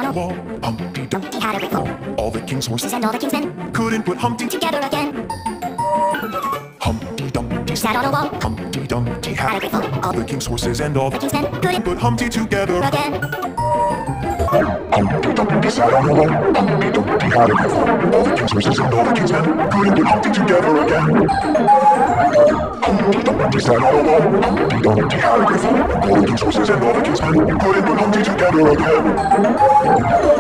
a wall. Humpty Dumpty had a great fall. All the king's horses And all the king's men couldn't put Humpty together again. Humpty Dumpty Sat on a wall. Humpty Dumpty Had a had great fall. all the king's horses and all The the king's men couldn't put Humpty together. again. Humpty Dumpty sat on a wall. Humpty Dumpty had a great fall. All the king's horses and all the king's men couldn't put Humpty together again. Humpty Dumpty sat on a wall. Humpty Dumpty had a great fall. All the king's horses and all the king's men couldn't put Humpty together again.